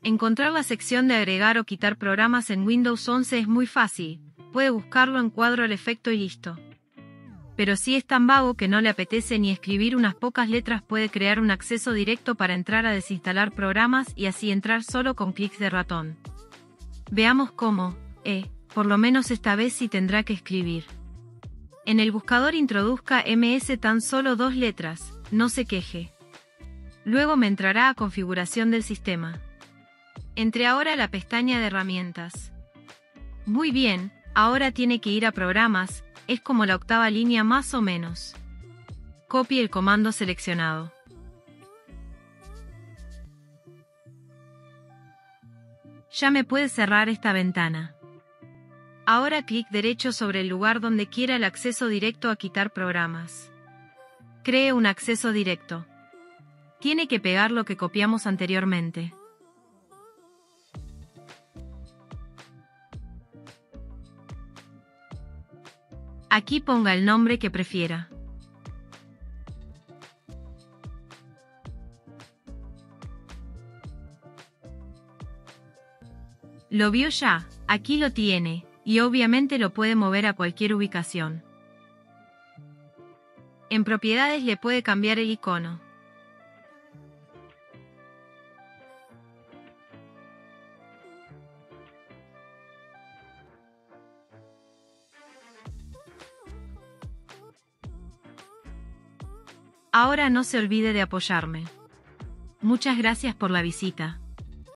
Encontrar la sección de agregar o quitar programas en Windows 11 es muy fácil, puede buscarlo en cuadro al efecto y listo. Pero si es tan vago que no le apetece ni escribir unas pocas letras, puede crear un acceso directo para entrar a desinstalar programas y así entrar solo con clics de ratón. Veamos cómo, por lo menos esta vez sí tendrá que escribir. En el buscador introduzca MS tan solo 2 letras, no se queje. Luego me entrará a configuración del sistema. Entre ahora a la pestaña de herramientas. Muy bien, ahora tiene que ir a programas, es como la 8ª línea más o menos. Copie el comando seleccionado. Ya me puede cerrar esta ventana. Ahora clic derecho sobre el lugar donde quiera el acceso directo a quitar programas. Cree un acceso directo. Tiene que pegar lo que copiamos anteriormente. Aquí ponga el nombre que prefiera. ¿Lo vio ya? Aquí lo tiene, y obviamente lo puede mover a cualquier ubicación. En propiedades le puede cambiar el icono. Ahora no se olvide de apoyarme. Muchas gracias por la visita.